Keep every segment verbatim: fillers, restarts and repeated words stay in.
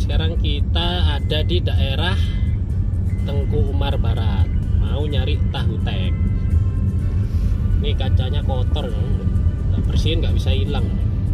sekarang kita ada di daerah Tengku Umar Barat, mau nyari tahu tek. Ini kacanya kotor, nggak bersihin nggak bisa hilang.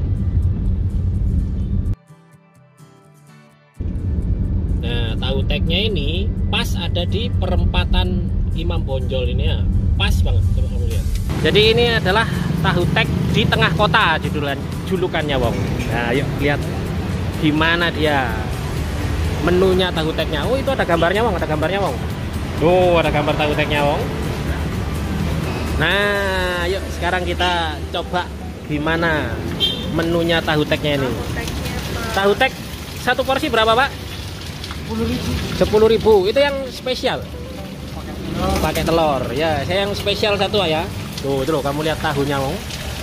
Nah, tahu teknya ini pas ada di perempatan Imam Bonjol ini ya, pas banget. Coba kamu lihat. Jadi ini adalah tahu tek di tengah kota judulan julukannya Wong. Nah, yuk lihat gimana dia menunya tahu teknya. Oh, itu ada gambarnya Wong, ada gambarnya Wong. Tuh, ada gambar tahu teknya Wong. Nah, yuk sekarang kita coba gimana menunya tahu teknya ini. Tahu tek satu porsi berapa, Pak? sepuluh ribu. sepuluh ribu. Itu yang spesial. Pakai telur. Ya, saya yang spesial satu ya. Tuh, tuh kamu lihat tahunya Wong.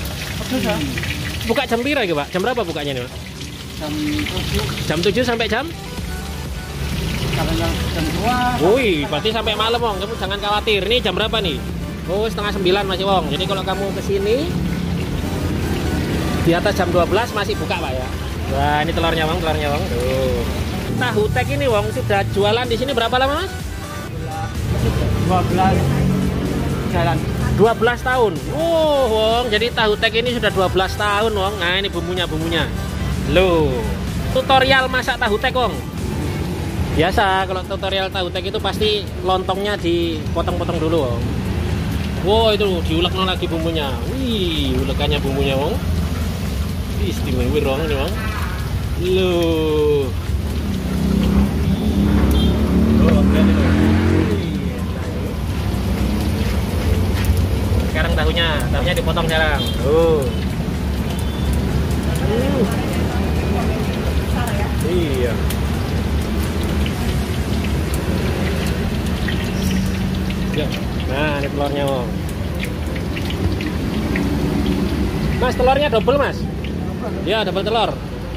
Buka jam berapa, Pak? Jam berapa bukanya nih, Pak? Jam tujuh. Jam tujuh sampai jam? Jam dua. Wih, berarti sampai malam Wong. Kamu jangan khawatir. Ini jam berapa nih? Oh, setengah sembilan masih Wong. Jadi kalau kamu kesini di atas jam dua belas masih buka Pak ya. Wah, ini telurnya Wong, telurnya Wong. Tuh. Tahu tek ini Wong sudah jualan di sini berapa lama Mas? dua belas jalan. dua belas tahun. Oh, Wong. Jadi tahu tek ini sudah dua belas tahun Wong. Nah, ini bumbunya-bumbunya. Loh, tutorial masak tahu tek Wong. Biasa kalau tutorial tahu tek itu pasti lontongnya dipotong-potong dulu Wong. Wow, itu diulek lagi bumbunya. Wih, ulekannya bumbunya Wong. Wih, istimewa Wong ini Wong. Loh. Oh, sekarang tahunya, tahunya dipotong sekarang. Oh. Uh. Iya. Ya. Nah, ini telurnya Wong. Mas, telurnya double Mas? Ya, double telur.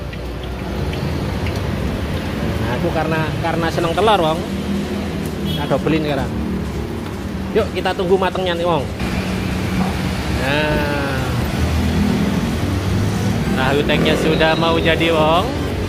Nah, aku karena karena seneng telur Wong, kita doublein sekarang. Yuk kita tunggu matangnya nih Wong. Nah, tahu teknya sudah mau jadi Wong.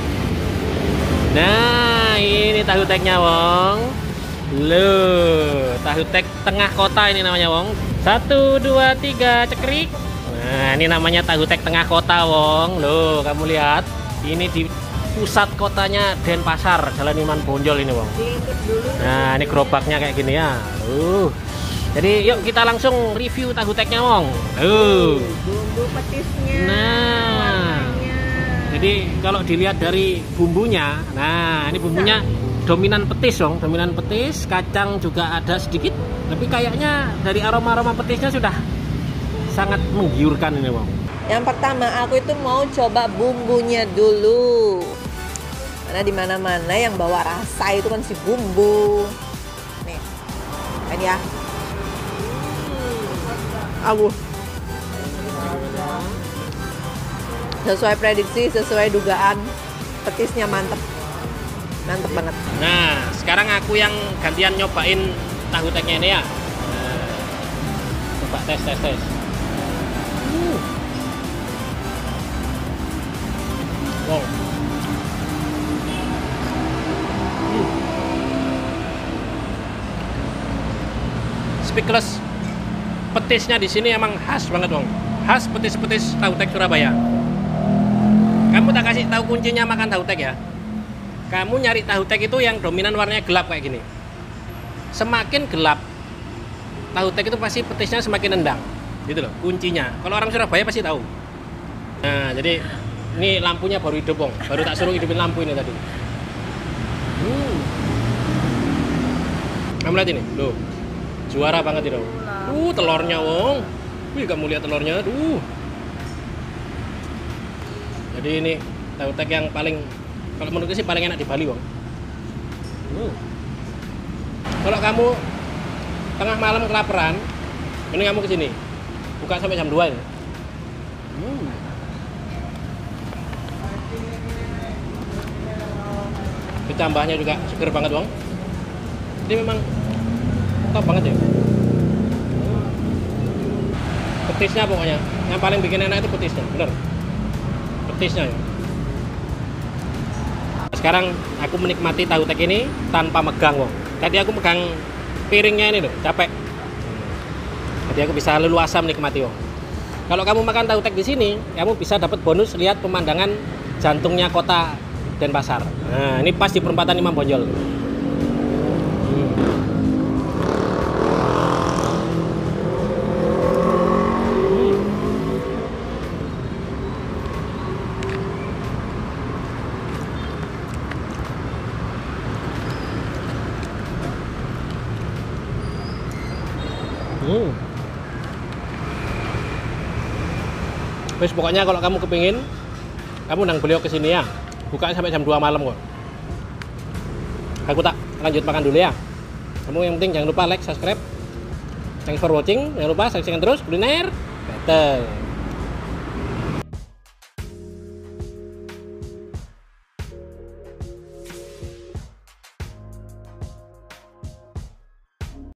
Nah, ini tahu teknya Wong. Loh, tahu tek tengah kota ini namanya Wong. Satu, dua, tiga, cekrik. Nah, ini namanya tahu tek tengah kota Wong. Loh, kamu lihat. Ini di pusat kotanya Denpasar, Jalan Imam Bonjol ini Wong. Nah, ini gerobaknya kayak gini ya. Uh. Jadi yuk kita langsung review tahu teknya Wong. Uh. Bumbu petisnya. Nah. Jadi kalau dilihat dari bumbunya, nah ini bumbunya dominan petis Wong, dominan petis, kacang juga ada sedikit, tapi kayaknya dari aroma-aroma petisnya sudah sangat menggiurkan ini Wong. Yang pertama aku itu mau coba bumbunya dulu. Karena di mana-mana yang bawa rasa itu kan si bumbu. Nih. Ini ya. Aduh. Sesuai prediksi, sesuai dugaan, petisnya mantep. Mantep banget. Nah, sekarang aku yang gantian nyobain tahu teknya ini ya. Nah, coba tes tes tes. Uh. Wow. Hmm. Speechless. Petisnya di sini emang khas banget Wong. Khas petis-petis tahu tek Surabaya. Kamu tak kasih tahu kuncinya makan tahu tek ya. Kamu nyari tahu tek itu yang dominan warnanya gelap kayak gini. Semakin gelap, tahu tek itu pasti petisnya semakin nendang. Gitu loh, kuncinya. Kalau orang Surabaya pasti tahu. Nah, jadi ini lampunya baru hidup Wong. Baru tak suruh hidupin lampu ini tadi. Hmm. Kamu lihat ini, loh. Juara banget itu. Uh, telurnya Wong. Wih, kamu lihat telurnya, tuh. Jadi ini tahu tek yang paling, kalau menurutku sih paling enak di Bali Wong. Uh. Kalau kamu tengah malam kelaparan, ini kamu kesini, buka sampai jam dua ini. Hmm. Ditambahnya juga seger banget Wong. Ini memang top banget ya. Petisnya pokoknya, yang paling bikin enak itu petisnya, bener. Petisnya ya. Sekarang aku menikmati tahu tek ini tanpa megang wong. Tadi aku megang piringnya ini loh, capek. Jadi aku bisa leluasa menikmati wong. Kalau kamu makan tahu tek di sini, kamu bisa dapat bonus lihat pemandangan jantungnya kota Denpasar. Nah, ini pas di perempatan Imam Bonjol. Hmm. Wes pokoknya kalau kamu kepingin, kamu undang beliau ke sini ya. Bukanya sampai jam dua malam kok. Aku tak lanjut makan dulu ya. Kamu yang penting jangan lupa like, subscribe. Thanks for watching. Jangan lupa saksikan terus kuliner better.